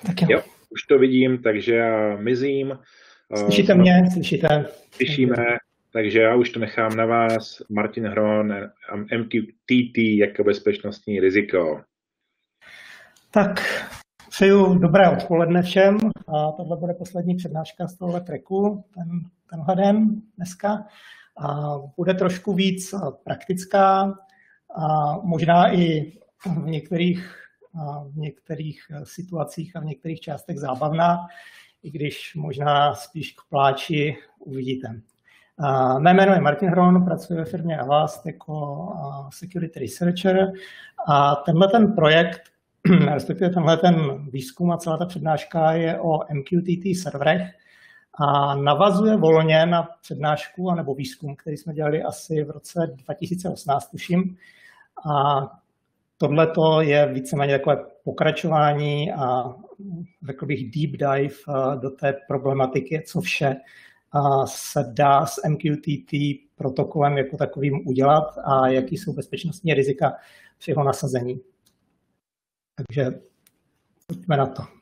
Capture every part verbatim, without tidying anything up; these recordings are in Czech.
Tak jo. Jo, už to vidím, takže já mizím. Slyšíte mě? Slyšíte? Slyšíme, takže já už to nechám na vás. Martin Hron, M Q T T jako bezpečnostní riziko. Tak, přeju dobré odpoledne všem. A tohle bude poslední přednáška z tohohle tracku, ten, tenhle den dneska. A bude trošku víc praktická a možná i v některých, v některých situacích a v některých částech zábavná, i když možná spíš k pláči uvidíte. Mé jméno je Martin Hron, pracuji ve firmě Avast jako security researcher a tenhle ten projekt, respektive tenhle ten výzkum a celá ta přednáška je o M Q T T serverech a navazuje volně na přednášku anebo výzkum, který jsme dělali asi v roce dva tisíce osmnáct, tuším. A tohleto je víceméně takové pokračování a řekl bych deep dive do té problematiky, co vše se dá s M Q T T protokolem jako takovým udělat a jaký jsou bezpečnostní rizika při jeho nasazení. Takže pojďme na to.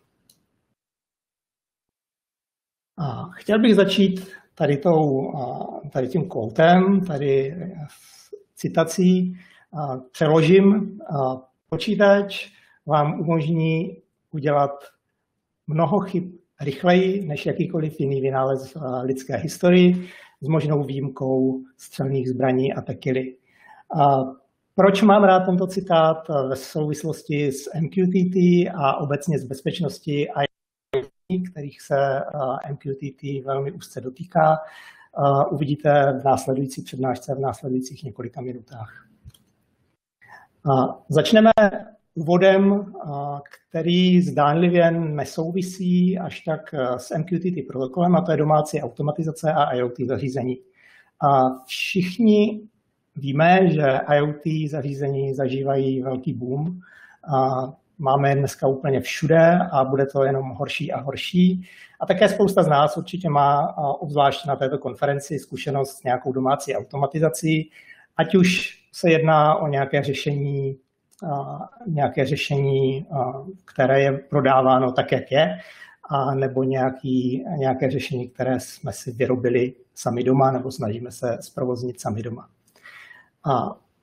A chtěl bych začít tady, tou, tady tím quotem, tady citací. Přeložím. Počítač vám umožní udělat mnoho chyb rychleji než jakýkoliv jiný vynález v lidské historii, s možnou výjimkou střelných zbraní a tekily. Proč mám rád tento citát ve souvislosti s M Q T T a obecně s bezpečností a kterých se M Q T T velmi úzce dotýká, uvidíte v následující přednášce v následujících několika minutách. Začneme úvodem, který zdánlivě nesouvisí až tak s M Q T T protokolem, a to je domácí automatizace a I O T zařízení. A všichni víme, že I O T zařízení zažívají velký boom. A máme je dneska úplně všude a bude to jenom horší a horší. A také spousta z nás určitě má, obzvlášť na této konferenci, zkušenost s nějakou domácí automatizací, ať už se jedná o nějaké řešení, nějaké řešení, které je prodáváno tak, jak je, a nebo nějaký, nějaké řešení, které jsme si vyrobili sami doma nebo snažíme se zprovoznit sami doma. A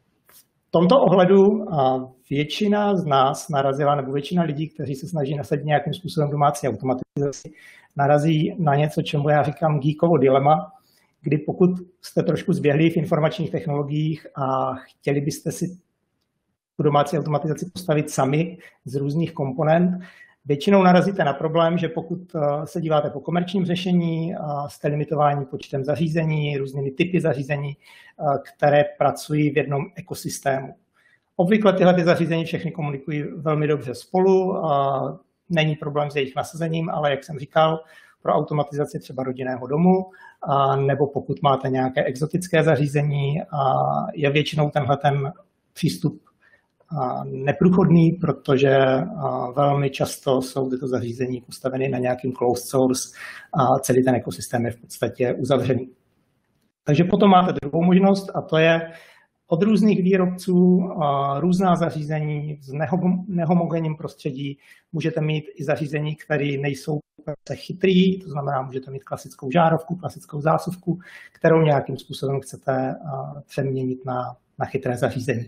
v tomto ohledu většina z nás narazila, nebo většina lidí, kteří se snaží nasadit nějakým způsobem domácí automatizaci, narazí na něco, čemu já říkám geekovo dilema, kdy pokud jste trošku zběhlí v informačních technologiích a chtěli byste si tu domácí automatizaci postavit sami z různých komponent, většinou narazíte na problém, že pokud se díváte po komerčním řešení, jste limitováni počtem zařízení, různými typy zařízení, které pracují v jednom ekosystému. Obvykle tyhle ty zařízení všechny komunikují velmi dobře spolu, není problém s jejich nasazením, ale jak jsem říkal, pro automatizaci třeba rodinného domu, a nebo pokud máte nějaké exotické zařízení, a je většinou tenhle ten přístup neprůchodný, protože velmi často jsou tyto zařízení postaveny na nějakým closed source a celý ten ekosystém je v podstatě uzavřený. Takže potom máte druhou možnost a to je od různých výrobců různá zařízení v nehomogenním prostředí. Můžete mít i zařízení, které nejsou chytrý, to znamená, můžete mít klasickou žárovku, klasickou zásuvku, kterou nějakým způsobem chcete přeměnit na, na chytré zařízení.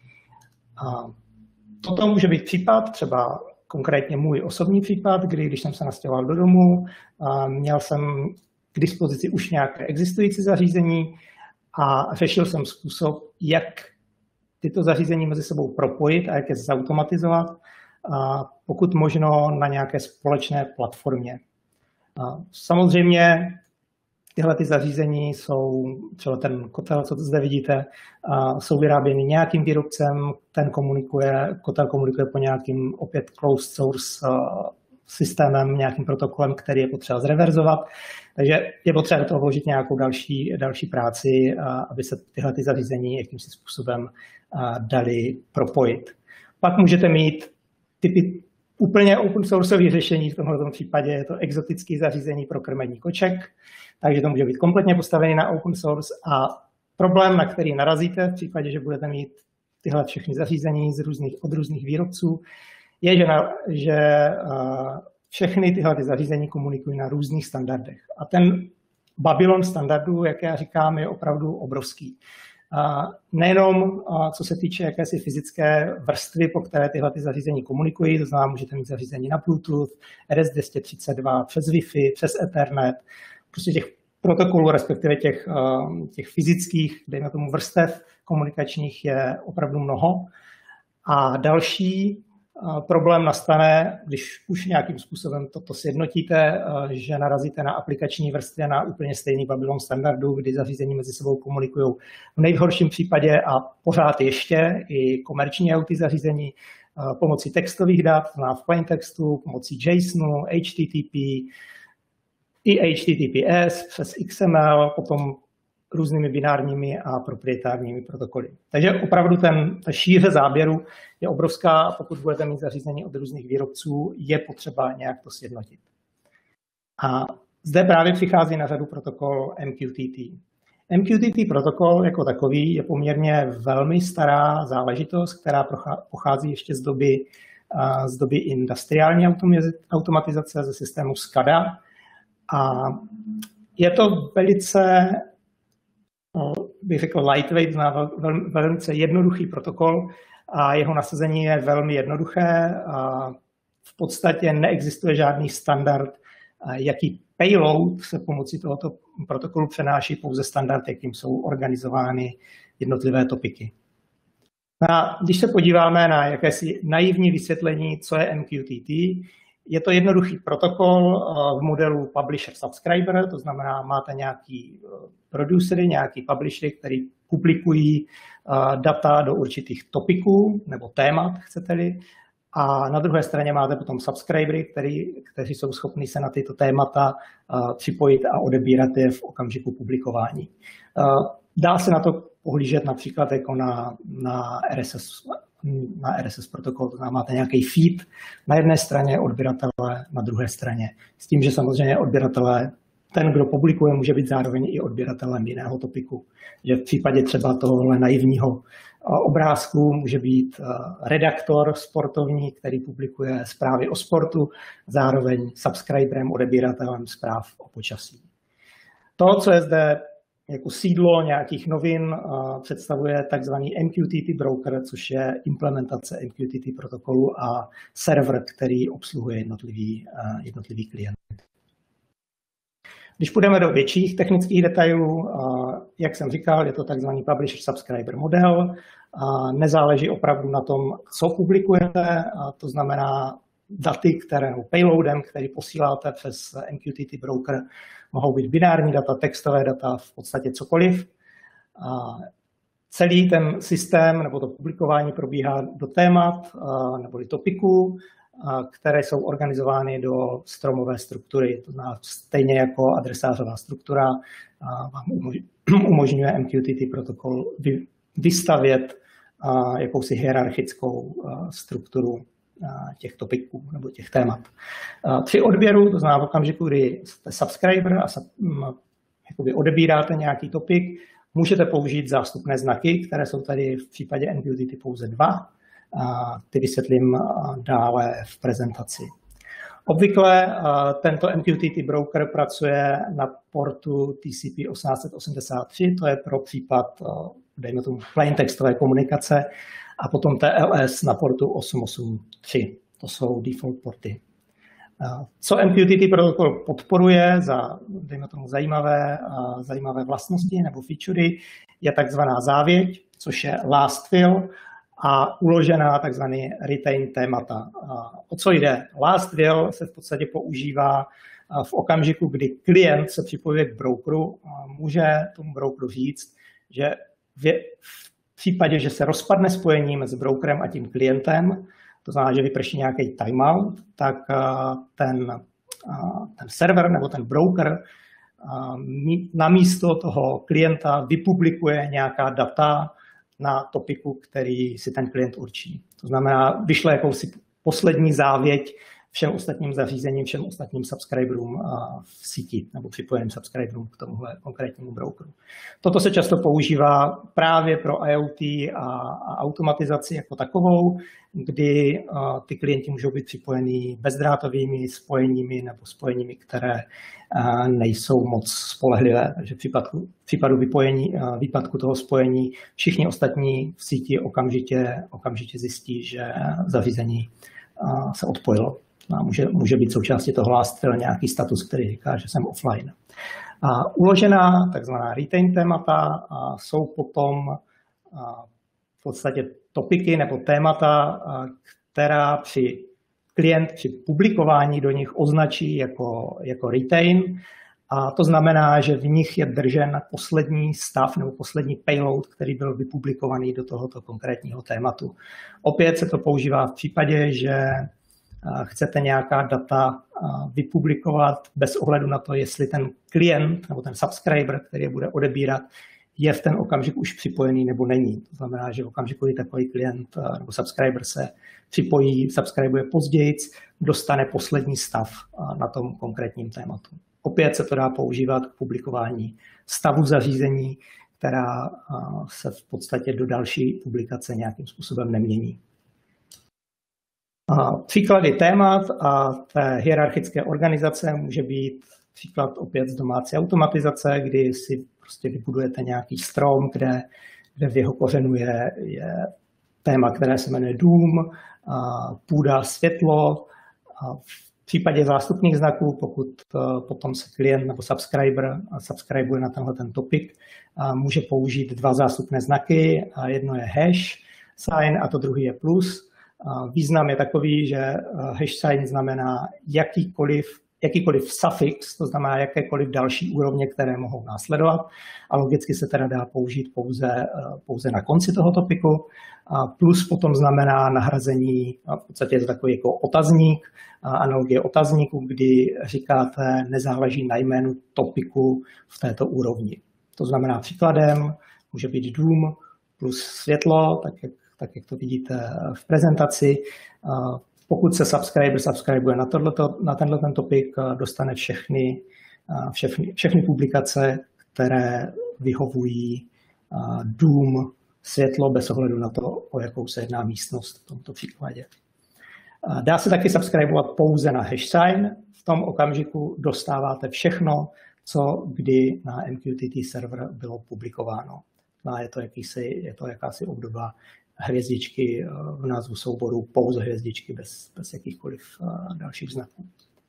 A toto může být případ, třeba konkrétně můj osobní případ, kdy když jsem se nastěhoval do domu, měl jsem k dispozici už nějaké existující zařízení a řešil jsem způsob, jak tyto zařízení mezi sebou propojit a jak je zautomatizovat, a pokud možno na nějaké společné platformě. A samozřejmě tyhle ty zařízení jsou, třeba ten kotel, co zde vidíte, jsou vyráběny nějakým výrobcem, ten komunikuje, kotel komunikuje po nějakým opět closed source systémem, nějakým protokolem, který je potřeba zreverzovat. Takže je potřeba do toho vložit nějakou další, další práci, aby se tyhle ty zařízení jakýmsi způsobem dali propojit. Pak můžete mít typy úplně open sourceových řešení, v tomto případě je to exotické zařízení pro krmení koček, takže to může být kompletně postavené na open source a problém, na který narazíte v případě, že budete mít tyhle všechny zařízení z různých, od různých výrobců, je, že, na, že uh, všechny tyhle ty zařízení komunikují na různých standardech. A ten Babylon standardů, jak já říkám, je opravdu obrovský. A nejenom co se týče jakési fyzické vrstvy, po které tyhle ty zařízení komunikují, to znamená, můžete mít zařízení na Bluetooth, R S dvě stě třicet dva, přes Wi-Fi, přes Ethernet, prostě těch protokolů, respektive těch, těch fyzických, dejme tomu vrstev komunikačních je opravdu mnoho. A další problém nastane, když už nějakým způsobem toto sjednotíte, že narazíte na aplikační vrstvě na úplně stejný Babylon standardu, kdy zařízení mezi sebou komunikují v nejhorším případě a pořád ještě i komerční I O T zařízení pomocí textových dat, znamená v plain textu, pomocí JSONu, H T T P, i H T T P S, přes X M L, potom různými binárními a proprietárními protokoly. Takže opravdu ten, ta šíře záběru je obrovská a pokud budete mít zařízení od různých výrobců, je potřeba nějak to sjednotit. A zde právě přichází na řadu protokol M Q T T. M Q T T protokol jako takový je poměrně velmi stará záležitost, která pochází ještě z doby, z doby industriální automatizace ze systému SCADA. A je to velice, bych řekl, lightweight, velice jednoduchý protokol a jeho nasazení je velmi jednoduché. A v podstatě neexistuje žádný standard, jaký payload se pomocí tohoto protokolu přenáší, pouze standard, jakým jsou organizovány jednotlivé topiky. A když se podíváme na jakési naivní vysvětlení, co je M Q T T, je to jednoduchý protokol v modelu publisher-subscriber, to znamená, máte nějaký producery, nějaký publishery, který publikují data do určitých topiků nebo témat, chcete-li, a na druhé straně máte potom subscribery, který, kteří jsou schopni se na tyto témata připojit a odebírat je v okamžiku publikování. Dá se na to pohlížet například jako na, na R S S na R S S protokol, to znamená, máte nějaký feed na jedné straně, odběratele na druhé straně. S tím, že samozřejmě odběratele, ten, kdo publikuje, může být zároveň i odběratelem jiného topiku. Že v případě třeba tohohle naivního obrázku může být redaktor sportovní, který publikuje zprávy o sportu, zároveň subscriberem, odebíratelem zpráv o počasí. To, co je zde jako sídlo nějakých novin, představuje takzvaný M Q T T broker, což je implementace M Q T T protokolu a server, který obsluhuje jednotlivý, jednotlivý klient. Když půjdeme do větších technických detailů, jak jsem říkal, je to takzvaný publisher-subscriber model. Nezáleží opravdu na tom, co publikujete, to znamená daty, které, nebo payloadem, který posíláte přes M Q T T broker, mohou být binární data, textové data, v podstatě cokoliv. Celý ten systém nebo to publikování probíhá do témat nebo do topiků, které jsou organizovány do stromové struktury. To znamená, stejně jako adresářová struktura vám umožňuje M Q T T protokol vystavět jakousi hierarchickou strukturu těch topiků nebo těch témat. Při odběru, to znamená v okamžiku, kdy jste subscriber a jakoby odebíráte nějaký topik, můžete použít zástupné znaky, které jsou tady v případě M Q T T pouze dva. Ty vysvětlím dále v prezentaci. Obvykle tento M Q T T broker pracuje na portu T C P osmnáct set osmdesát tři, to je pro případ, dejme tomu, plain textové komunikace, a potom T L S na portu osm osm tři. To jsou default porty. Co M Q T T protokol podporuje za, dejme tomu, zajímavé, zajímavé vlastnosti nebo featurey, je takzvaná závěť, což je last will a uložená takzvaný retain témata. O co jde? Last will se v podstatě používá v okamžiku, kdy klient se připojuje k brokeru, může tomu brokeru říct, že v případě, že se rozpadne spojení mezi brokerem a tím klientem, to znamená, že vyprší nějaký timeout, tak ten, ten server nebo ten broker namísto toho klienta vypublikuje nějaká data na topiku, který si ten klient určí. To znamená, vyšle jakousi poslední závěť všem ostatním zařízením, všem ostatním subscriberům v síti nebo připojeným subscriberům k tomuhle konkrétnímu brokeru. Toto se často používá právě pro IoT a automatizaci jako takovou, kdy ty klienti můžou být připojení bezdrátovými spojeními nebo spojeními, které nejsou moc spolehlivé. Takže v případu, v případu vypojení, výpadku toho spojení všichni ostatní v síti okamžitě, okamžitě zjistí, že zařízení se odpojilo. A může, může být součástí toho last fill nějaký status, který říká, že jsem offline. A uložená takzvaná retain témata jsou potom v podstatě topiky nebo témata, která při klient při publikování do nich označí jako, jako retain. A to znamená, že v nich je držen poslední stav nebo poslední payload, který byl vypublikovaný do tohoto konkrétního tématu. Opět se to používá v případě, že chcete nějaká data vypublikovat bez ohledu na to, jestli ten klient nebo ten subscriber, který je bude odebírat, je v ten okamžik už připojený nebo není. To znamená, že v okamžiku, kdy takový klient nebo subscriber se připojí, subscribuje později, dostane poslední stav na tom konkrétním tématu. Opět se to dá používat k publikování stavu zařízení, která se v podstatě do další publikace nějakým způsobem nemění. Příklady témat a té hierarchické organizace může být příklad opět z domácí automatizace, kdy si prostě vybudujete nějaký strom, kde, kde v jeho kořenu je, je téma, které se jmenuje dům, půda, světlo. V případě zástupných znaků, pokud potom se klient nebo subscriber subscribuje na tenhle ten topik, může použít dva zástupné znaky. Jedno je hash sign a to druhý je plus. Význam je takový, že hash sign znamená jakýkoliv, jakýkoliv suffix, to znamená jakékoliv další úrovně, které mohou následovat. A logicky se teda dá použít pouze, pouze na konci toho topiku. A plus potom znamená nahrazení, v podstatě je to takový jako otazník, analogie otazníku, kdy říkáte, nezáleží na jménu topiku v této úrovni. To znamená příkladem může být dům plus světlo, tak jak tak jak to vidíte v prezentaci. Pokud se subscriber subscribuje na, tohleto, na tenhle ten topik, dostane všechny, všechny, všechny publikace, které vyhovují dům, světlo, bez ohledu na to, o jakou se jedná místnost v tomto příkladě. Dá se taky subscribovat pouze na hash sign. V tom okamžiku dostáváte všechno, co kdy na M Q T T server bylo publikováno. A je to, jakýsi, je to jakási obdoba hvězdičky v názvu souboru, pouze hvězdičky bez, bez jakýchkoliv dalších znaků.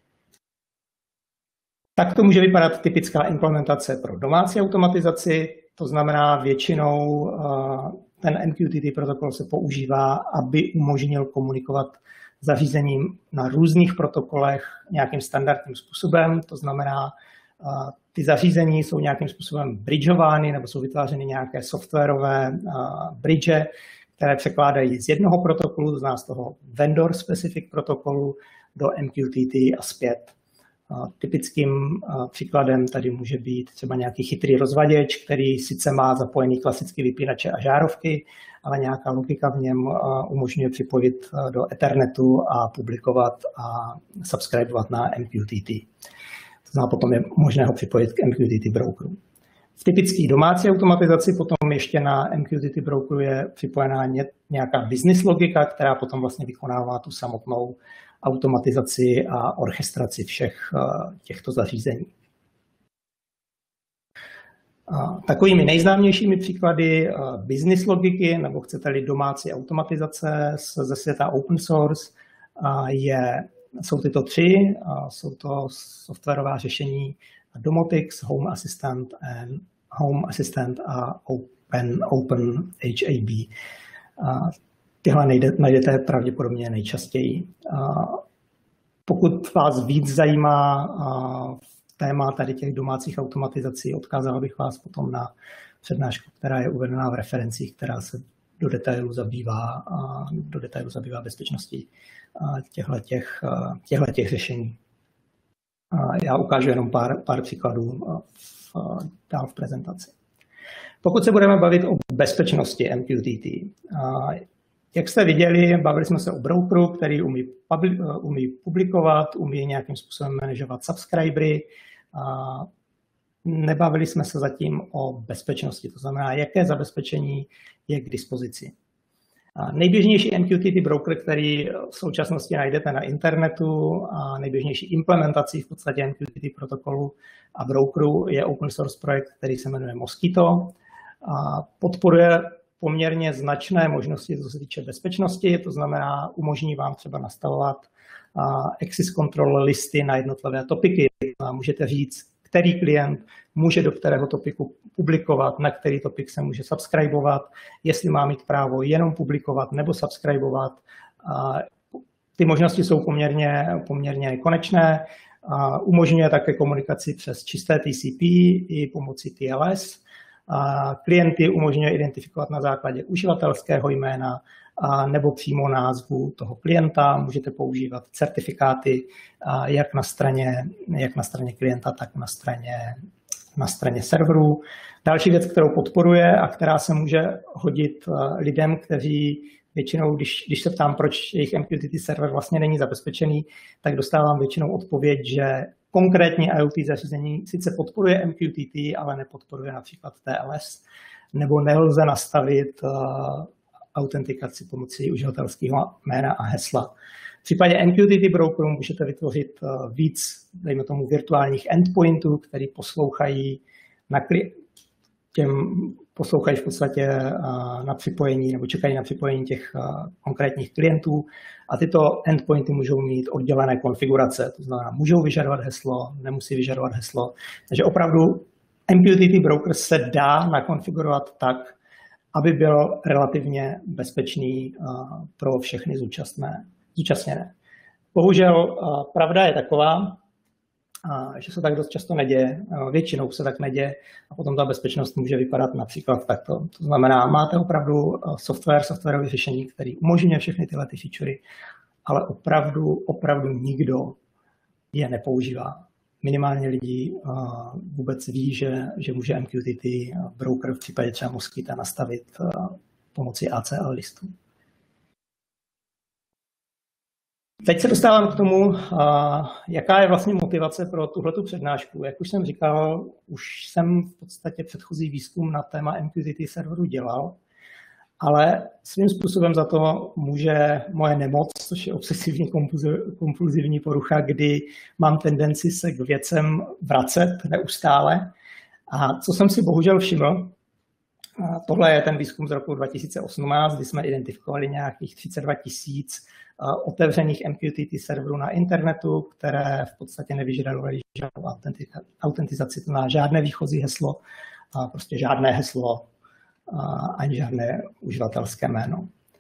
Tak to může vypadat typická implementace pro domácí automatizaci, to znamená většinou ten M Q T T protokol se používá, aby umožnil komunikovat zařízením na různých protokolech nějakým standardním způsobem, to znamená, ty zařízení jsou nějakým způsobem bridgeovány nebo jsou vytvářeny nějaké softwarové bridge, které překládají z jednoho protokolu, z nás toho vendor specific protokolu, do M Q T T a zpět. Typickým příkladem tady může být třeba nějaký chytrý rozvaděč, který sice má zapojený klasický vypínače a žárovky, ale nějaká logika v něm umožňuje připojit do Ethernetu a publikovat a subscribovat na M Q T T. To znamená, potom je možné ho připojit k M Q T T brokeru. V typické domácí automatizaci potom ještě na M Q T T brokeru je připojená nějaká business logika, která potom vlastně vykonává tu samotnou automatizaci a orchestraci všech těchto zařízení. Takovými nejznámějšími příklady business logiky, nebo chcete-li domácí automatizace ze světa open source, je, jsou tyto tři. Jsou to softwarová řešení Domotics, Home Assistant, and Home Assistant a Open, Open H A B. Tyhle najdete pravděpodobně nejčastěji. Pokud vás víc zajímá téma tady těch domácích automatizací, odkázal bych vás potom na přednášku, která je uvedená v referencích, která se do detailu zabývá, do detailu zabývá bezpečností těchto řešení. Já ukážu jenom pár, pár příkladů v, dál v prezentaci. Pokud se budeme bavit o bezpečnosti M Q T T, Jak jste viděli, bavili jsme se o brokeru, který umí, umí publikovat, umí nějakým způsobem manažovat subscribery. Nebavili jsme se zatím o bezpečnosti, to znamená, jaké zabezpečení je k dispozici. Nejběžnější M Q T T broker, který v současnosti najdete na internetu, a nejběžnější implementací v podstatě M Q T T protokolu a brokeru je open source projekt, který se jmenuje Mosquitto. A podporuje poměrně značné možnosti, co se týče bezpečnosti, to znamená, umožní vám třeba nastavovat access control listy na jednotlivé topiky. Můžete říct, který klient může do kterého topiku publikovat, na který topik se může subscribovat, jestli má mít právo jenom publikovat nebo subscribovat. Ty možnosti jsou poměrně, poměrně nekonečné. Umožňuje také komunikaci přes čisté T C P i pomocí T L S. Klienty umožňuje identifikovat na základě uživatelského jména nebo přímo názvu toho klienta. Můžete používat certifikáty jak na straně, jak na straně klienta, tak na straně, na straně serverů. Další věc, kterou podporuje a která se může hodit lidem, kteří většinou, když, když se ptám, proč jejich M Q T T server vlastně není zabezpečený, tak dostávám většinou odpověď, že konkrétní IoT zařízení sice podporuje M Q T T, ale nepodporuje například T L S, nebo nelze nastavit uh, autentikaci pomocí uživatelského jména a hesla. V případě M Q T T brokeru můžete vytvořit uh, víc, dejme tomu, virtuálních endpointů, který poslouchají na kli- těm poslouchají v podstatě na připojení nebo čekají na připojení těch konkrétních klientů a tyto endpointy můžou mít oddělené konfigurace, to znamená, můžou vyžadovat heslo, nemusí vyžadovat heslo. Takže opravdu M Q T T broker se dá nakonfigurovat tak, aby byl relativně bezpečný pro všechny zúčastněné. Bohužel pravda je taková, že se tak dost často neděje, většinou se tak neděje a potom ta bezpečnost může vypadat například takto. To znamená, máte opravdu software, softwarové řešení, který umožňuje všechny tyhle ty featurey, ale opravdu, opravdu nikdo je nepoužívá. Minimálně lidí vůbec ví, že, že může M Q T T broker v případě třeba Mosquita nastavit pomocí A C L listu. Teď se dostávám k tomu, jaká je vlastně motivace pro tuhletu přednášku. Jak už jsem říkal, už jsem v podstatě předchozí výzkum na téma M Q T T serveru dělal, ale svým způsobem za to může moje nemoc, což je obsesivní kompulzivní porucha, kdy mám tendenci se k věcem vracet neustále. A co jsem si bohužel všiml, tohle je ten výzkum z roku dva tisíce osmnáct, kdy jsme identifikovali nějakých třicet dva tisíc otevřených M Q T T serverů na internetu, které v podstatě nevyžadovaly žádnou autentizaci, to znamená žádné výchozí heslo, prostě žádné heslo ani žádné uživatelské jméno.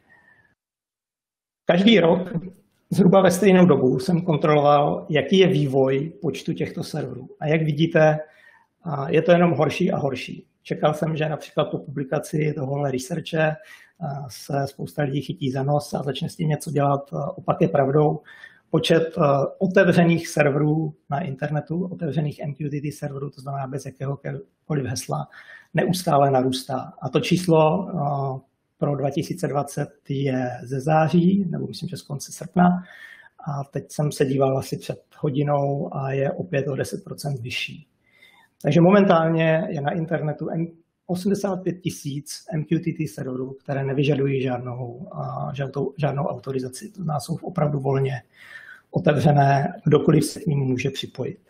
Každý rok zhruba ve stejnou dobu jsem kontroloval, jaký je vývoj počtu těchto serverů. A jak vidíte, je to jenom horší a horší. Čekal jsem, že například po publikaci tohohle researche se spousta lidí chytí za nos a začne s tím něco dělat. Opak je pravdou. Počet otevřených serverů na internetu, otevřených M Q T T serverů, to znamená bez jakéhokoliv hesla, neustále narůstá. A to číslo pro dva tisíce dvacet je ze září, nebo myslím, že z konce srpna. A teď jsem se díval asi před hodinou a je opět o deset procent vyšší. Takže momentálně je na internetu osmdesát pět tisíc M Q T T serverů, které nevyžadují žádnou, žádnou, žádnou autorizaci. To znamená, jsou opravdu volně otevřené, kdokoliv se k ním může připojit.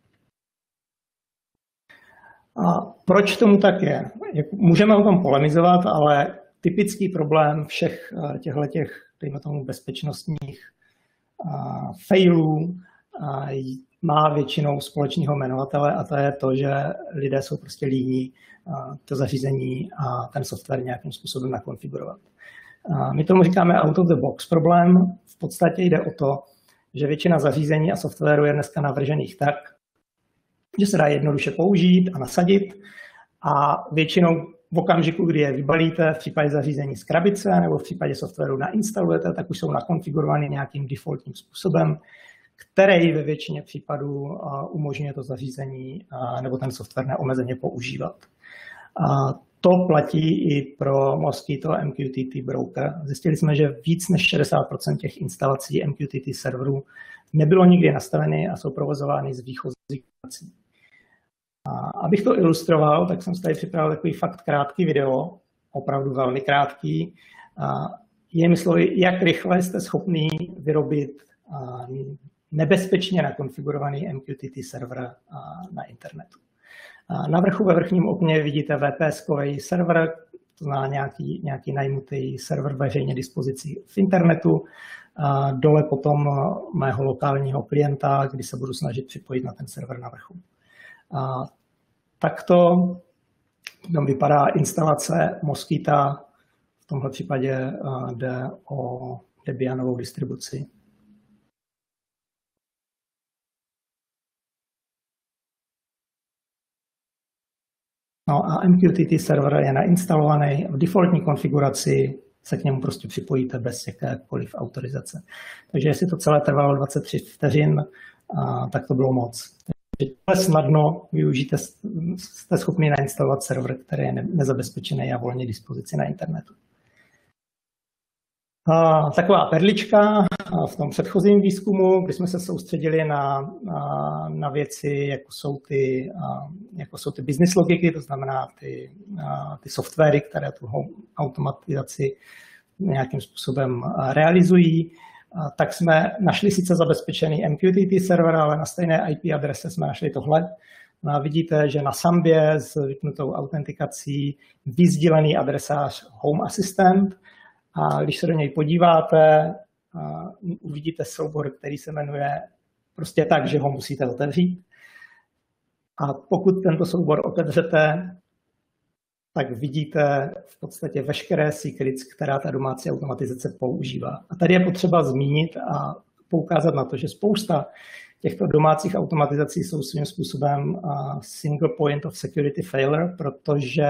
A proč tomu tak je? Můžeme o tom polemizovat, ale typický problém všech těchto, dejme tomu, bezpečnostních failů má většinou společného jmenovatele a to je to, že lidé jsou prostě líní to zařízení a ten software nějakým způsobem nakonfigurovat. My tomu říkáme out of the box problém. V podstatě jde o to, že většina zařízení a softwaru je dneska navržených tak, že se dá jednoduše použít a nasadit a většinou v okamžiku, kdy je vybalíte, v případě zařízení z krabice nebo v případě softwaru nainstalujete, tak už jsou nakonfigurovaný nějakým defaultním způsobem, který ve většině případů umožňuje to zařízení nebo ten software neomezeně používat. to platí i pro Mosquitto M Q T T Broker. Zjistili jsme, že víc než šedesát procent těch instalací M Q T T serverů nebylo nikdy nastaveny a jsou provozovány z výchozí instalací. A abych to ilustroval, tak jsem si tady připravil takový fakt krátký video, opravdu velmi krátký. Jinými slovy, jak rychle jste schopný vyrobit nebezpečně nakonfigurovaný M Q T T server na internetu. Na vrchu ve vrchním okně vidíte V P S-kový server, to znamená nějaký, nějaký najmutý server veřejně dispozici v internetu. Dole potom mého lokálního klienta, kdy se budu snažit připojit na ten server na vrchu. Takto tam vypadá instalace Mosquita. V tomhle případě jde o Debianovou distribuci. No a M Q T T server je nainstalovaný v defaultní konfiguraci, se k němu prostě připojíte bez jakékoliv autorizace. Takže jestli to celé trvalo dvacet tři vteřin, tak to bylo moc. Takže snadno využijte, jste schopni nainstalovat server, který je nezabezpečený a volně dispozici na internetu. A taková perlička v tom předchozím výzkumu, kdy jsme se soustředili na, na, na věci, jako jsou, ty, jako jsou ty business logiky, to znamená ty, ty softwary, které tu automatizaci nějakým způsobem realizují, tak jsme našli sice zabezpečený M Q T T server, ale na stejné I P adrese jsme našli tohle. No vidíte, že na Sambě s vypnutou autentikací vyzdílený adresář Home Assistant. A když se do něj podíváte, uvidíte soubor, který se jmenuje prostě tak, že ho musíte otevřít. A pokud tento soubor otevřete, tak vidíte v podstatě veškeré secrets, která ta domácí automatizace používá. A tady je potřeba zmínit a poukázat na to, že spousta těchto domácích automatizací jsou svým způsobem single point of security failure, protože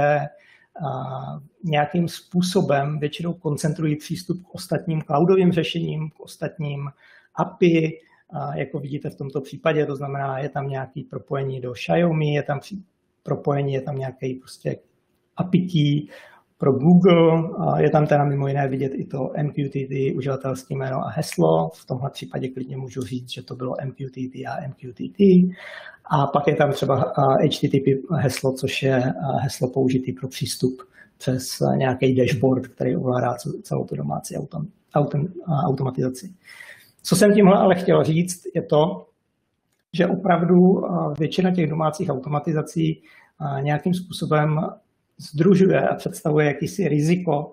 nějakým způsobem většinou koncentrují přístup k ostatním cloudovým řešením, k ostatním A P I, jako vidíte v tomto případě, to znamená, je tam nějaké propojení do Xiaomi, je tam propojení, je tam nějaký prostě A P I key pro Google, je tam teda mimo jiné vidět i to M Q T T, uživatelské jméno a heslo, v tomhle případě klidně můžu říct, že to bylo M Q T T a M Q T T. A pak je tam třeba H T T P heslo, což je heslo použitý pro přístup přes nějaký dashboard, který ovládá celou tu domácí autom, autom, automatizaci. Co jsem tímhle ale chtěl říct, je to, že opravdu většina těch domácích automatizací nějakým způsobem sdružuje a představuje jakýsi riziko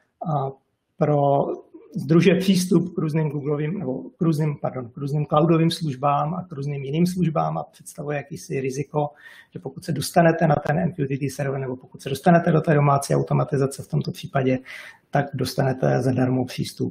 pro sdružuje přístup k různým Googlovým, nebo k různým, pardon, k různým cloudovým službám a k různým jiným službám a představuje jakýsi riziko, že pokud se dostanete na ten M Q T T server nebo pokud se dostanete do té domácí automatizace v tomto případě, tak dostanete zadarmo přístup.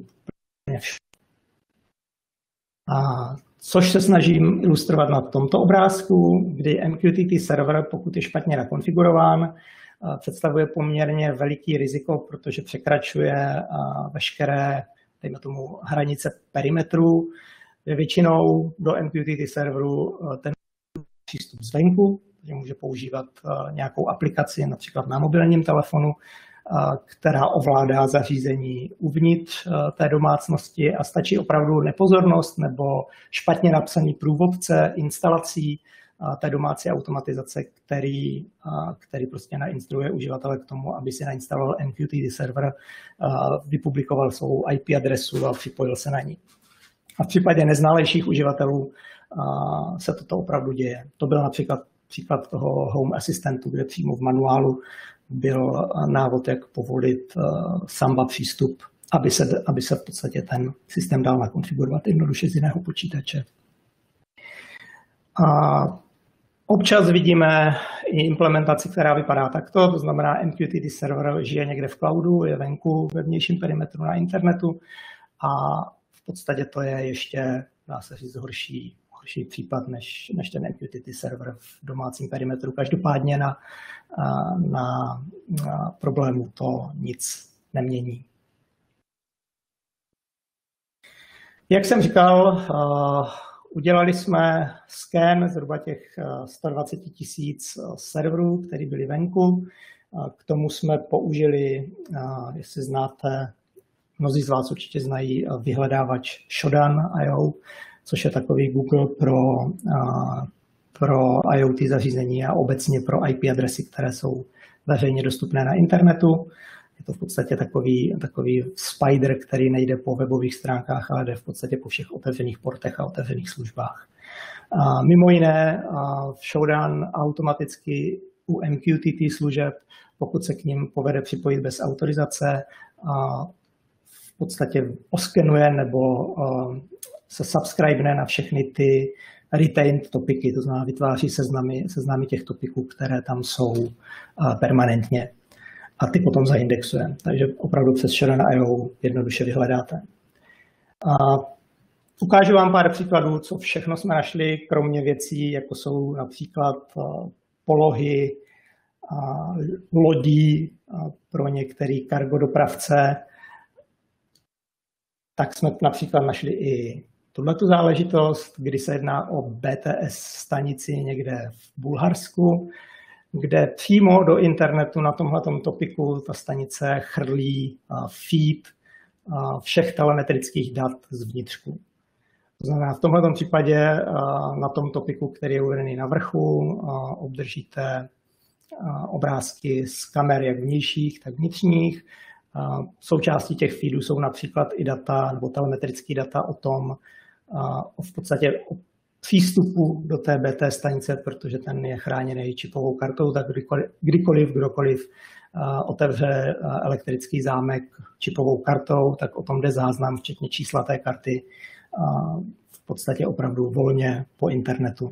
A což se snažím ilustrovat na tomto obrázku, kdy M Q T T server, pokud je špatně nakonfigurován, představuje poměrně veliký riziko, protože překračuje veškeré, dejme tomu, hranice perimetru. Většinou do M Q T T serveru ten přístup zvenku, že může používat nějakou aplikaci, například na mobilním telefonu, která ovládá zařízení uvnitř té domácnosti a stačí opravdu nepozornost nebo špatně napsaný průvodce instalací té domácí automatizace, který, který prostě nainstruuje uživatele k tomu, aby si nainstaloval M Q T T server, vypublikoval svou I P adresu a připojil se na ní. A v případě neznalejších uživatelů se toto opravdu děje. To byl například příklad toho Home Assistantu, kde přímo v manuálu byl návod, jak povolit Samba přístup, aby se, aby se v podstatě ten systém dal nakonfigurovat jednoduše z jiného počítače. A občas vidíme i implementaci, která vypadá takto, to znamená M Q T T server žije někde v cloudu, je venku ve vnějším perimetru na internetu a v podstatě to je ještě, dá se říct, horší, horší případ než, než ten M Q T T server v domácím perimetru. Každopádně na, na, na problému to nic nemění. Jak jsem říkal, udělali jsme scan zhruba těch sto dvacet tisíc serverů, které byly venku. K tomu jsme použili, jestli znáte, mnozí z vás určitě znají vyhledávač Shodan tečka i o, což je takový Google pro, pro IoT zařízení a obecně pro I P adresy, které jsou veřejně dostupné na internetu. Je to v podstatě takový, takový spider, který nejde po webových stránkách, ale jde v podstatě po všech otevřených portech a otevřených službách. A mimo jiné v Shodan automaticky u M Q T T služeb, pokud se k ním povede připojit bez autorizace, v podstatě oskenuje nebo se subscribene na všechny ty retained topiky, to znamená vytváří seznamy, seznamy těch topiků, které tam jsou permanentně. A ty potom zaindexujeme. Takže opravdu přes Shodan tečka i o jednoduše vyhledáte. A ukážu vám pár příkladů, co všechno jsme našli, kromě věcí, jako jsou například polohy lodí pro některý cargo dopravce. Tak jsme například našli i tuhletu záležitost, kdy se jedná o B T S stanici někde v Bulharsku, kde přímo do internetu na tomhletom topiku ta stanice chrlí feed všech telemetrických dat z vnitřku. To znamená, v tomhletom případě na tom topiku, který je uvedený na vrchu, obdržíte obrázky z kamer jak vnějších, tak vnitřních. Součástí těch feedů jsou například i data nebo telemetrické data o tom, v podstatě o přístupu do té B T stanice, protože ten je chráněný čipovou kartou, tak kdykoliv, kdykoliv kdokoliv otevře elektrický zámek čipovou kartou, tak o tom jde záznam, včetně čísla té karty, v podstatě opravdu volně po internetu.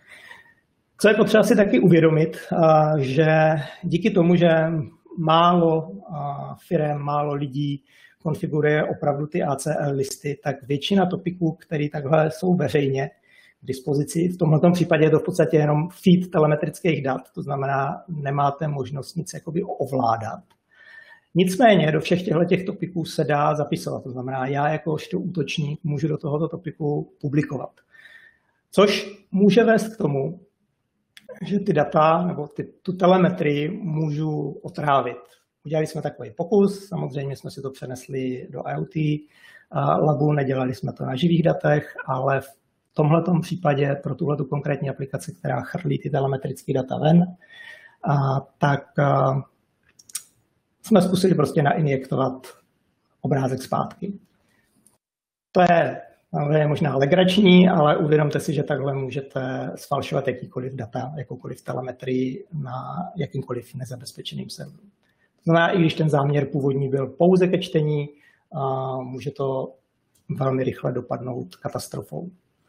Co je potřeba si taky uvědomit, že díky tomu, že málo firem, málo lidí konfiguruje opravdu ty A C L listy, tak většina topiků, které takhle jsou veřejně k dispozici, v tomto případě je to v podstatě jenom feed telemetrických dat, to znamená, nemáte možnost nic jakoby ovládat. Nicméně do všech těchto topiků se dá zapisovat, to znamená, já jakožto útočník můžu do tohoto topiku publikovat. Což může vést k tomu, že ty data nebo ty, tu telemetrii můžu otrávit. Udělali jsme takový pokus, samozřejmě jsme si to přenesli do IoT labu, nedělali jsme to na živých datech, ale v tomhletom případě pro tuhletu konkrétní aplikaci, která chrlí ty telemetrické data ven, a, tak a, jsme zkusili prostě nainjektovat obrázek zpátky. To je, je možná legrační, ale uvědomte si, že takhle můžete sfalšovat jakýkoliv data, jakoukoliv telemetrii na jakýmkoliv nezabezpečeným serveru. To znamená, i když ten záměr původní byl pouze ke čtení, může to velmi rychle dopadnout katastrofou.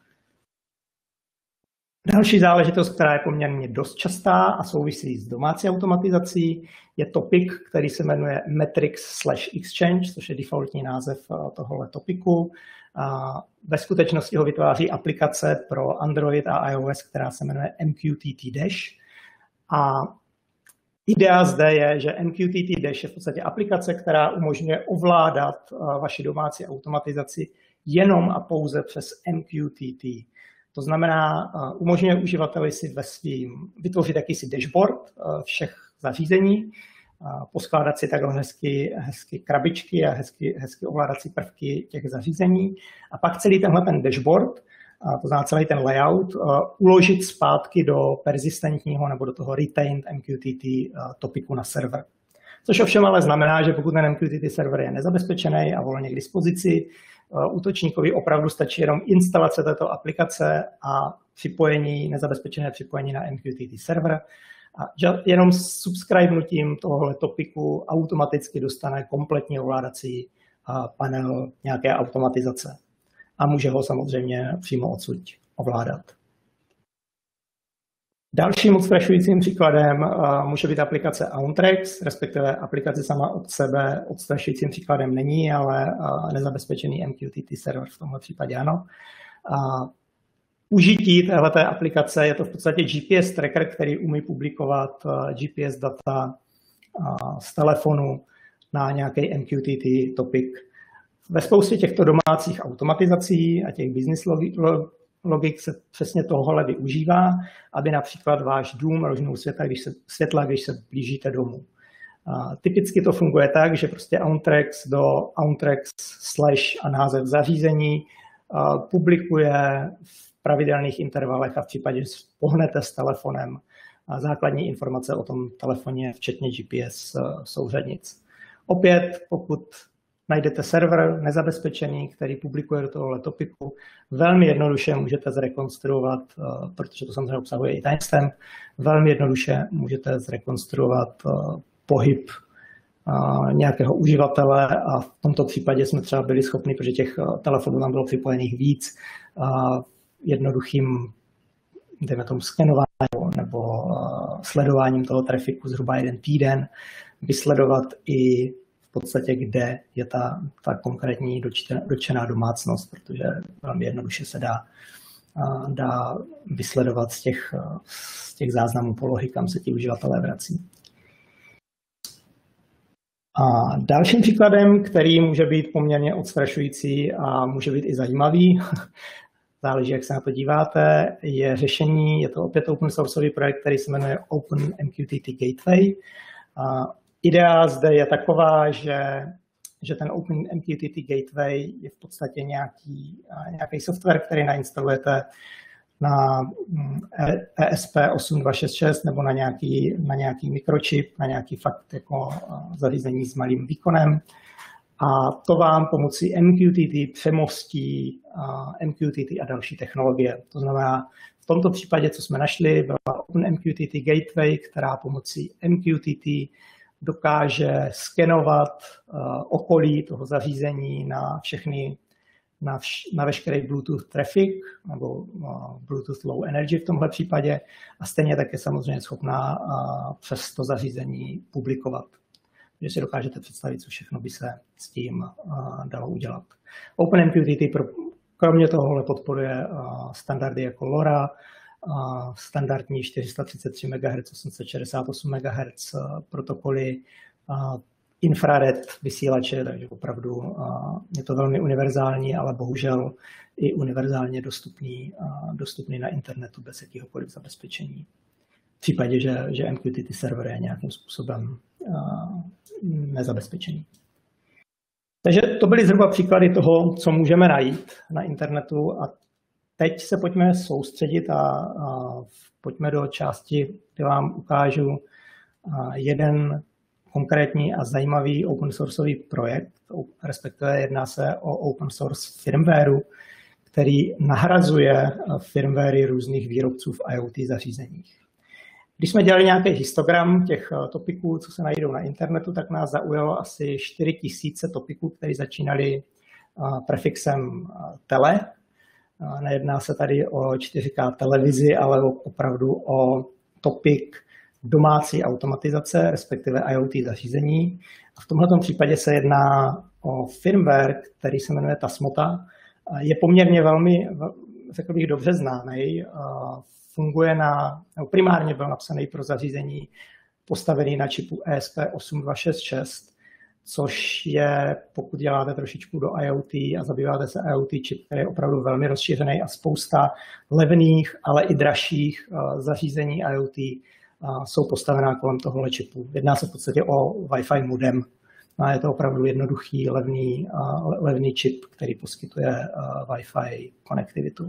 Další záležitost, která je poměrně dost častá a souvisí s domácí automatizací, je topik, který se jmenuje Metrics slash Exchange, což je defaultní název tohohle topiku. Ve skutečnosti ho vytváří aplikace pro Android a iOS, která se jmenuje M Q T T Dash. A idea zde je, že M Q T T Dash je v podstatě aplikace, která umožňuje ovládat vaši domácí automatizaci jenom a pouze přes M Q T T. To znamená, umožňuje uživateli si ve svým vytvořit jakýsi dashboard všech zařízení, poskládat si takhle hezky, hezky krabičky a hezky, hezky ovládací prvky těch zařízení a pak celý tenhle ten dashboard, to znamená celý ten layout, uložit zpátky do persistentního nebo do toho retained M Q T T topiku na server. Což ovšem ale znamená, že pokud ten M Q T T server je nezabezpečený a volně k dispozici, útočníkovi opravdu stačí jenom instalace této aplikace a připojení, nezabezpečené připojení na M Q T T server. A jenom subscribenutím tohohle topiku automaticky dostane kompletní ovládací panel nějaké automatizace. A může ho samozřejmě přímo odsud ovládat. Dalším odstrašujícím příkladem může být aplikace Auntrex, respektive aplikace sama od sebe odstrašujícím příkladem není, ale nezabezpečený M Q T T server v tomhle případě ano. A užití téhleté aplikace je to v podstatě G P S tracker, který umí publikovat G P S data z telefonu na nějaký M Q T T topic. Ve spoustě těchto domácích automatizací a těch business logik se přesně tohohle využívá, aby například váš dům rožnul světla, když se, světla, když se blížíte domů. Typicky to funguje tak, že prostě Auntrax do Auntrax slash a název zařízení publikuje v pravidelných intervalech a v případě, že pohnete s telefonem základní informace o tom telefoně, včetně G P S souřadnic. Opět, pokud najdete server nezabezpečený, který publikuje do tohohle topiku, velmi jednoduše můžete zrekonstruovat, protože to samozřejmě obsahuje i timestamp, velmi jednoduše můžete zrekonstruovat pohyb nějakého uživatele a v tomto případě jsme třeba byli schopni, protože těch telefonů tam bylo připojených víc, jednoduchým, dejme tomu, skenováním nebo sledováním toho trafiku zhruba jeden týden, vysledovat i v podstatě, kde je ta, ta konkrétní dotčená domácnost, protože velmi jednoduše se dá, dá vysledovat z těch, z těch záznamů polohy, kam se ti uživatelé vrací. A dalším příkladem, který může být poměrně odstrašující a může být i zajímavý, záleží, jak se na to díváte, je řešení, je to opět open sourceový projekt, který se jmenuje OpenMQTT Gateway. A idea zde je taková, že, že ten OpenMQTT Gateway je v podstatě nějaký, nějaký software, který nainstalujete na E S P osm dva šest šest nebo na nějaký, na nějaký mikročip, na nějaký fakt jako zařízení s malým výkonem. A to vám pomocí M Q T T přemostí M Q T T a další technologie. To znamená, v tomto případě, co jsme našli, byla OpenMQTT Gateway, která pomocí M Q T T dokáže skenovat okolí toho zařízení na všechny, na, vš, na veškerý Bluetooth traffic nebo Bluetooth Low Energy v tomhle případě a stejně tak je samozřejmě schopná přes to zařízení publikovat. Že si dokážete představit, co všechno by se s tím uh, dalo udělat. OpenMQTT pro, kromě tohohle podporuje uh, standardy jako LoRa, uh, standardní čtyři sta třicet tři megahertzů, osm set šedesát osm megahertzů uh, protokoly, uh, infrared vysílače, takže opravdu uh, je to velmi univerzální, ale bohužel i univerzálně dostupný, uh, dostupný na internetu bez jakýhokoliv zabezpečení. V případě, že, že M Q T T server je nějakým způsobem uh, nezabezpečený. Takže to byly zhruba příklady toho, co můžeme najít na internetu a teď se pojďme soustředit a, a pojďme do části, kde vám ukážu jeden konkrétní a zajímavý open sourceový projekt, respektive jedná se o open source firmwareu, který nahrazuje firmwary různých výrobců v IoT zařízeních. Když jsme dělali nějaký histogram těch topiků, co se najdou na internetu, tak nás zaujalo asi čtyři tisíce topiků, které začínaly prefixem tele. Nejedná se tady o čtyři ká televizi, ale opravdu o topik domácí automatizace, respektive IoT zařízení. A v tomto případě se jedná o firmware, který se jmenuje Tasmota. Je poměrně velmi, řekl bych, dobře známý. Funguje na, nebo primárně byl napsaný pro zařízení postavený na čipu E S P osm dva šest šest, což je, pokud děláte trošičku do IoT a zabýváte se IoT čip, který je opravdu velmi rozšířený a spousta levných, ale i dražších zařízení IoT jsou postavená kolem tohohle čipu. Jedná se v podstatě o Wi-Fi modem. A je to opravdu jednoduchý, levný, levný čip, který poskytuje Wi-Fi konektivitu.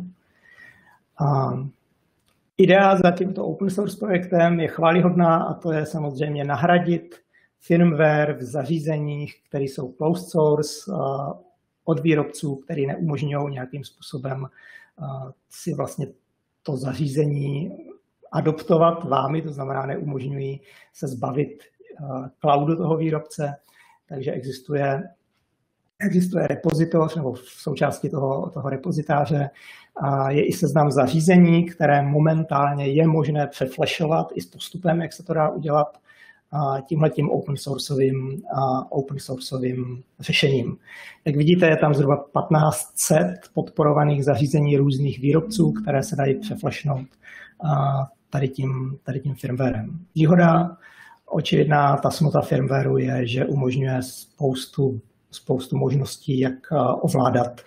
Idea za tímto open source projektem je chvályhodná a to je samozřejmě nahradit firmware v zařízeních, které jsou closed source od výrobců, který neumožňují nějakým způsobem si vlastně to zařízení adoptovat vámi, to znamená neumožňují se zbavit cloudu toho výrobce, takže existuje Existuje repozitář, nebo v součástí toho, toho repozitáře a je i seznam zařízení, které momentálně je možné přeflashovat i s postupem, jak se to dá udělat tímhletím open sourceovým, open sourceovým řešením. Jak vidíte, je tam zhruba patnáct set podporovaných zařízení různých výrobců, které se dají přeflashnout tady tím, tady tím firmwarem. Výhoda očividná Tasmota firmwareu je, že umožňuje spoustu spoustu možností, jak ovládat,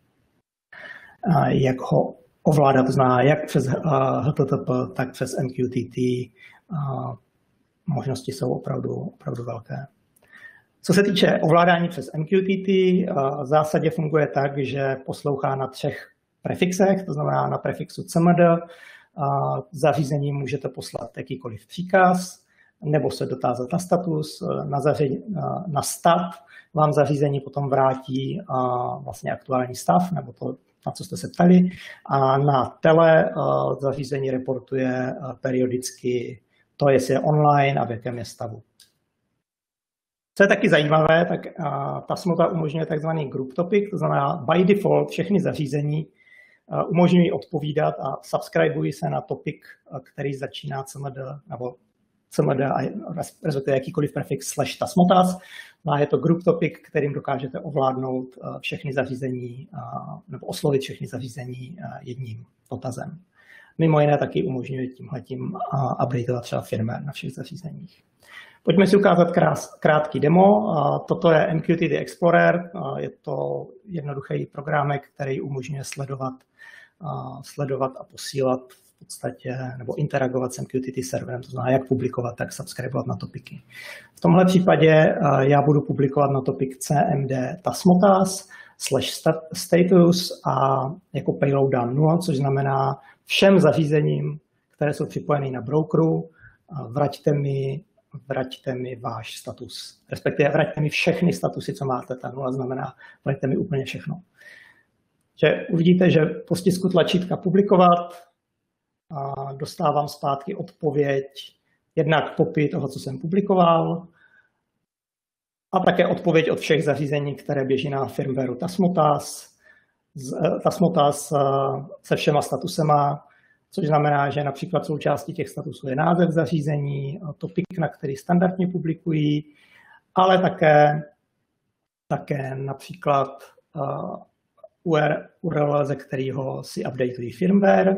jak ho ovládat, to znamená jak přes H T T P, tak přes M Q T T. možnosti jsou opravdu, opravdu velké. Co se týče ovládání přes M Q T T, v zásadě funguje tak, že poslouchá na třech prefixech, to znamená na prefixu C M D. Zařízení můžete poslat jakýkoliv příkaz, nebo se dotázat na status, na, zaři, na stav, vám zařízení potom vrátí vlastně aktuální stav, nebo to, na co jste se ptali. A na tele zařízení reportuje periodicky to, jestli je online a v jakém je stavu. Co je taky zajímavé, tak ta smlouva umožňuje takzvaný group topic, to znamená by default všechny zařízení umožňují odpovídat a subscribují se na topic, který začíná C M D nebo C M D a respektive jakýkoliv prefix slash tasmotas. A je to group topic, kterým dokážete ovládnout všechny zařízení nebo oslovit všechny zařízení jedním dotazem. Mimo jiné taky umožňuje tímhletím updateovat třeba firmware na všech zařízeních. Pojďme si ukázat krás, krátký demo. Toto je M Q T T Explorer. Je to jednoduchý programek, který umožňuje sledovat, sledovat a posílat v podstatě, nebo interagovat s M Q T T serverem, to znamená jak publikovat, tak subscribovat na topiky. V tomhle případě já budu publikovat na topik C M D tasmotas slash status a jako payload dám nula, což znamená všem zařízením, které jsou připojeny na brokeru, vraťte mi vraťte mi váš status, respektive vraťte mi všechny statusy, co máte. Ta nula znamená, vraťte mi úplně všechno. Že uvidíte, že po stisku tlačítka publikovat a dostávám zpátky odpověď, jednak kopii toho, co jsem publikoval, a také odpověď od všech zařízení, které běží na firmwareu Tasmotas, Tasmotas se všema statusema, což znamená, že například součástí těch statusů je název zařízení, topik, na který standardně publikují, ale také, také například U R L, ze kterého si updateují firmware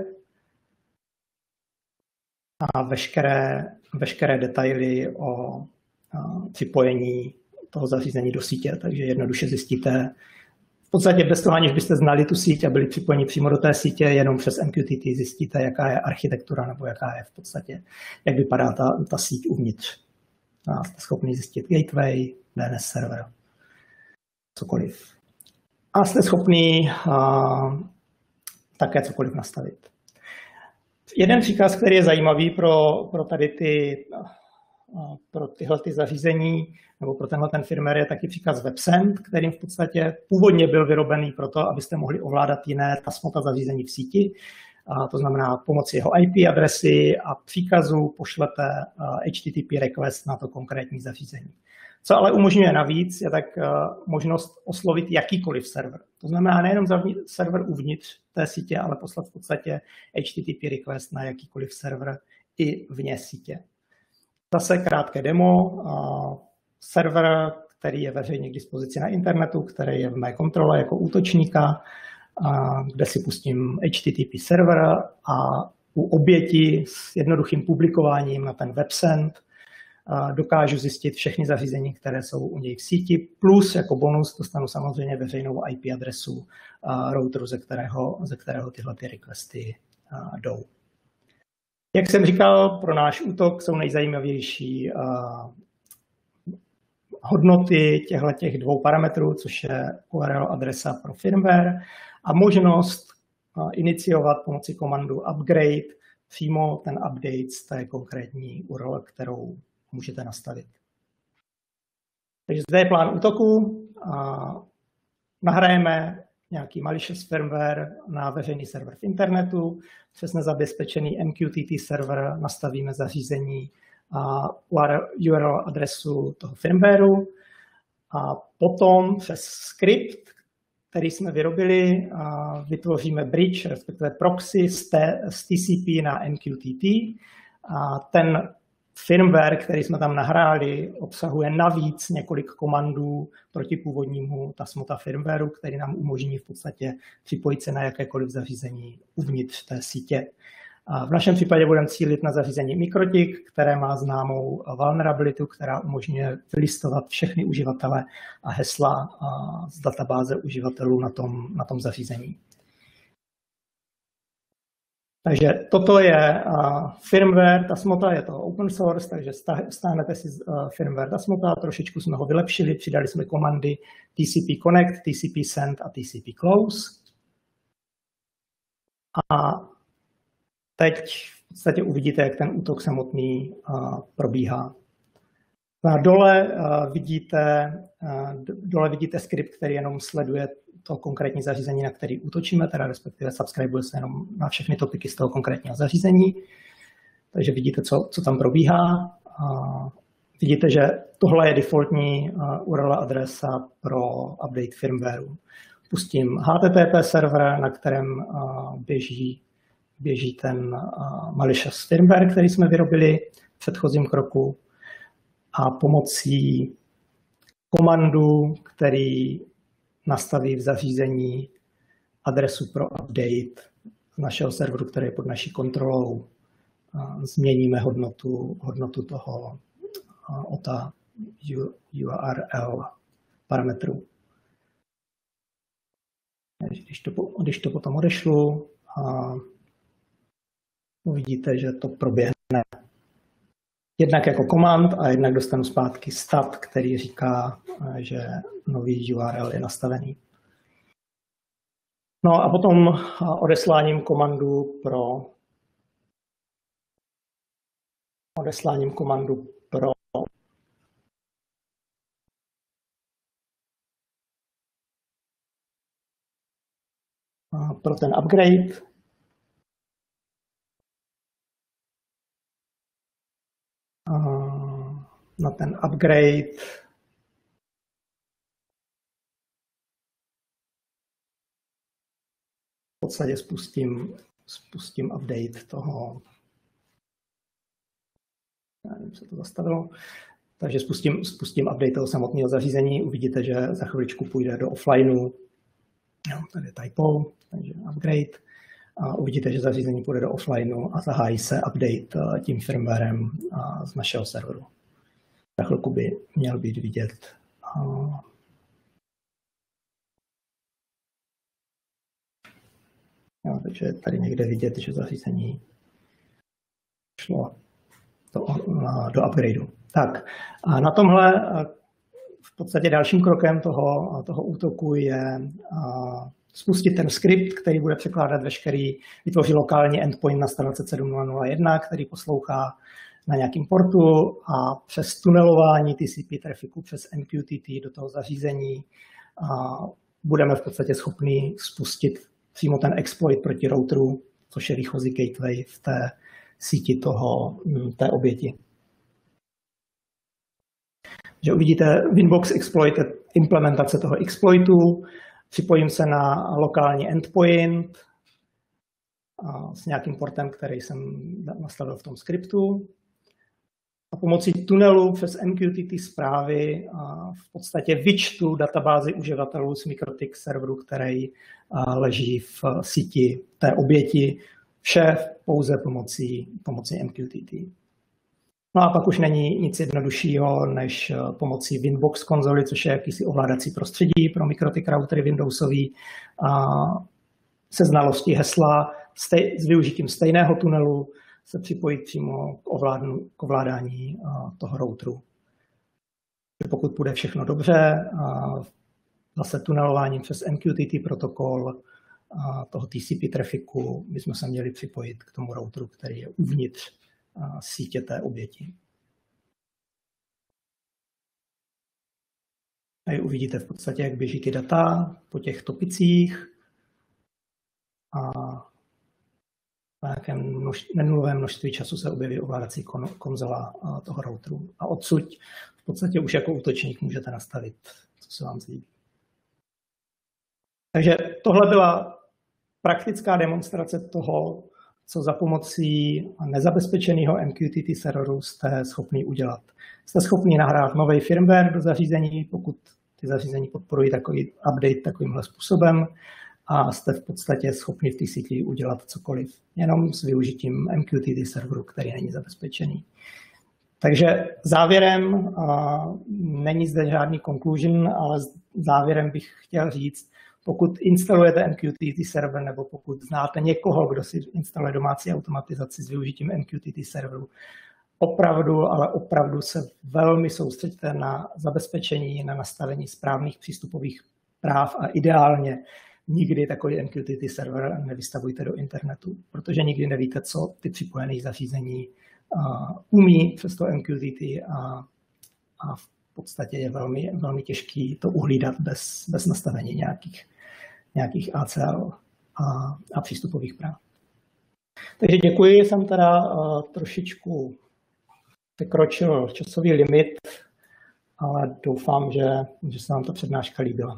a veškeré, veškeré detaily o připojení toho zařízení do sítě. Takže jednoduše zjistíte, v podstatě bez toho, aniž byste znali tu síť a byli připojeni přímo do té sítě, jenom přes M Q T T zjistíte, jaká je architektura nebo jaká je v podstatě, jak vypadá ta, ta síť uvnitř. A jste schopni zjistit gateway, D N S server, cokoliv. A jste schopni a, také cokoliv nastavit. Jeden příkaz, který je zajímavý pro, pro tady ty, pro tyhle ty zařízení, nebo pro tenhle ten firmware je taky příkaz WebSend, kterým v podstatě původně byl vyrobený proto, abyste mohli ovládat jiné tasmota zařízení v síti. A to znamená pomocí jeho I P adresy a příkazu pošlete H T T P request na to konkrétní zařízení. Co ale umožňuje navíc, je tak možnost oslovit jakýkoliv server. To znamená nejenom server uvnitř té sítě, ale poslat v podstatě H T T P request na jakýkoliv server i vně sítě. Zase krátké demo. Server, který je veřejně k dispozici na internetu, který je v mé kontrole jako útočníka, kde si pustím H T T P server a u oběti s jednoduchým publikováním na ten WebSend dokážu zjistit všechny zařízení, které jsou u něj v síti, plus jako bonus dostanu samozřejmě veřejnou I P adresu routeru, ze kterého, ze kterého tyhle ty requesty jdou. Jak jsem říkal, pro náš útok jsou nejzajímavější hodnoty těchto dvou parametrů, což je U R L adresa pro firmware a možnost iniciovat pomocí komandu upgrade přímo ten update z té konkrétní U R L, kterou můžete nastavit. Takže zde je plán útoku. Nahrajeme nějaký malicious firmware na veřejný server v internetu. Přes nezabezpečený M Q T T server nastavíme zařízení a U R L adresu toho firmwareu a potom přes skript, který jsme vyrobili, vytvoříme bridge, respektive proxy z T C P na M Q T T. A ten firmware, který jsme tam nahráli, obsahuje navíc několik komandů proti původnímu Tasmota firmwareu, který nám umožní v podstatě připojit se na jakékoliv zařízení uvnitř té sítě. A v našem případě budeme cílit na zařízení Mikrotik, které má známou vulnerabilitu, která umožňuje vylistovat všechny uživatele a hesla z databáze uživatelů na tom, na tom zařízení. Takže toto je firmware Tasmota, je to open source, takže stáhnete si firmware Tasmota, trošičku jsme ho vylepšili, přidali jsme komandy T C P Connect, T C P Send a T C P Close. A teď v podstatě uvidíte, jak ten útok samotný probíhá. A dole vidíte, dole vidíte skript, který jenom sleduje to konkrétní zařízení, na který útočíme, teda respektive subscribuje se jenom na všechny topiky z toho konkrétního zařízení. Takže vidíte, co, co tam probíhá. A vidíte, že tohle je defaultní U R L adresa pro update firmwareu. Pustím H T T P server, na kterém běží, běží ten malicious firmware, který jsme vyrobili v předchozím kroku. A pomocí komandu, který nastaví v zařízení adresu pro update z našeho serveru, který je pod naší kontrolou, změníme hodnotu, hodnotu toho O T A U R L parametru. Když to, když to potom odešlu, uvidíte, že to proběhne jednak jako command a jednak dostanu zpátky stat, který říká, že nový U R L je nastavený. No a potom odesláním komandu pro odesláním komandu pro pro ten upgrade. Na ten upgrade v podstatě spustím, spustím update toho. Já nevím, se to zastavilo. Takže spustím, spustím update toho samotného zařízení. Uvidíte, že za chviličku půjde do offlineu. Jo, tady je typo, takže upgrade. A uvidíte, že zařízení půjde do offlineu a zahájí se update tím firmwarem z našeho serveru. Za chvilku by měl být vidět. Jo, takže tady někde vidět, že zařízení šlo do, do upgradeu. Tak a na tomhle v podstatě dalším krokem toho, toho útoku je spustit ten skript, který bude překládat veškerý, vytvoří lokální endpoint na sto dvacet sedm nula nula jedna, který poslouchá na nějakém portu a přes tunelování T C P trafiku přes M Q T T do toho zařízení a budeme v podstatě schopni spustit přímo ten exploit proti routeru, což je výchozí gateway v té síti toho, té oběti. Že uvidíte Winbox exploited implementace toho exploitu, připojím se na lokální endpoint s nějakým portem, který jsem nastavil v tom skriptu. A pomocí tunelu přes M Q T T zprávy v podstatě vyčtu databázi uživatelů z MikroTik serveru, který leží v síti té oběti, vše pouze pomocí, pomocí M Q T T. No a pak už není nic jednoduššího, než pomocí Winbox konzoly, což je jakýsi ovládací prostředí pro MikroTik routery Windowsový, a se znalostí hesla stej, s využitím stejného tunelu se připojit přímo k, ovládnu, k ovládání toho routeru. Pokud půjde všechno dobře, zase tunelováním přes M Q T T protokol toho T C P trafiku bychom se měli připojit k tomu routeru, který je uvnitř sítě té oběti. Tady uvidíte v podstatě, jak běží ty data po těch topicích a na nějakém množství, nenulovém množství času se objeví ovládací konzola toho routeru. A odsud v podstatě už jako útočník můžete nastavit, co se vám zlíbí. Takže tohle byla praktická demonstrace toho, co za pomocí nezabezpečeného M Q T T serveru jste schopni udělat. Jste schopni nahrát nový firmware do zařízení, pokud ty zařízení podporují takový update takovýmhle způsobem, a jste v podstatě schopni v té síti udělat cokoliv, jenom s využitím M Q T T serveru, který není zabezpečený. Takže závěrem, není zde žádný conclusion, ale závěrem bych chtěl říct, Pokud instalujete M Q T T server nebo pokud znáte někoho, kdo si instaluje domácí automatizaci s využitím M Q T T serveru, opravdu, ale opravdu se velmi soustřeďte na zabezpečení, na nastavení správných přístupových práv a ideálně nikdy takový M Q T T server nevystavujte do internetu, protože nikdy nevíte, co ty připojené zařízení uh, umí přes to M Q T T a, a v podstatě je velmi, velmi těžký to uhlídat bez, bez nastavení nějakých, nějakých A C L a, a přístupových práv. Takže děkuji, jsem teda uh, trošičku překročil časový limit, ale doufám, že, že se vám ta přednáška líbila.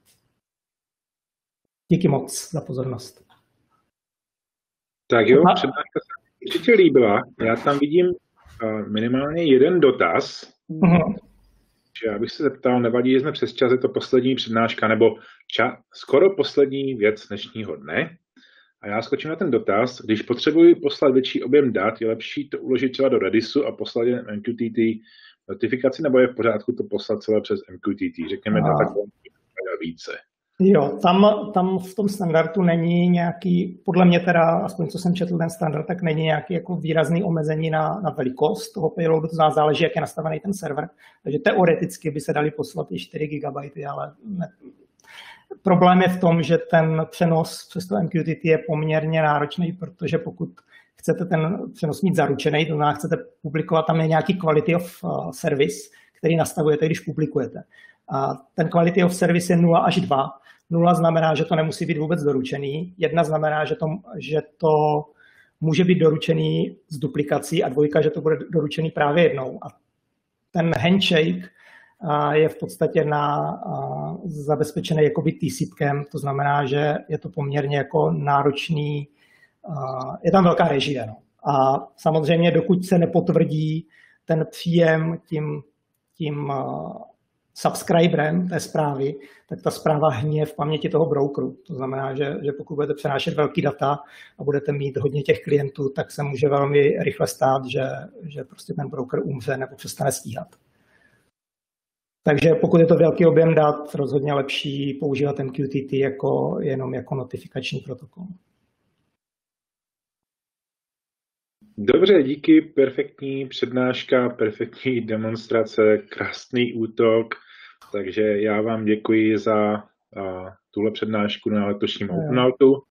Díky moc za pozornost. Tak jo, přednáška se určitě líbila. Já tam vidím uh, minimálně jeden dotaz. Uh-huh. Že já bych se zeptal, nevadí, že jsme přes čas, je to poslední přednáška, nebo ča, skoro poslední věc dnešního dne. A já skočím na ten dotaz. Když potřebuji poslat větší objem dat, je lepší to uložit třeba do Redisu a poslat jen M Q T T notifikaci, nebo je v pořádku to poslat celé přes M Q T T? Řekněme to tak více. Jo, tam, tam v tom standardu není nějaký, podle mě teda, aspoň co jsem četl ten standard, tak není nějaký jako výrazný omezení na, na velikost toho payloadu, to záleží, jak je nastavený ten server. Takže teoreticky by se dali poslat i čtyři gigabajty, ale ne. Problém je v tom, že ten přenos přes to M Q T T je poměrně náročný, protože pokud chcete ten přenos mít zaručený, to znamená, chcete publikovat, tam je nějaký quality of service, který nastavujete, když publikujete. A ten quality of service je nula až dva. nula znamená, že to nemusí být vůbec doručený. jedna znamená, že to, že to může být doručený s duplikací a dvojka, že to bude doručený právě jednou. A ten handshake je v podstatě na, zabezpečený jakoby T-SIPkem, to znamená, že je to poměrně jako náročný, je tam velká režie. No. A samozřejmě, dokud se nepotvrdí ten příjem tím, tím subscriberem té zprávy, tak ta zpráva hníje v paměti toho brokeru. To znamená, že, že pokud budete přenášet velký data a budete mít hodně těch klientů, tak se může velmi rychle stát, že, že prostě ten broker umře nebo přestane stíhat. Takže pokud je to velký objem dat, rozhodně lepší používat M Q T T jako, jenom jako notifikační protokol. Dobře, díky, perfektní přednáška, perfektní demonstrace, krásný útok, takže já vám děkuji za uh, tuhle přednášku na letošním OpenAutu.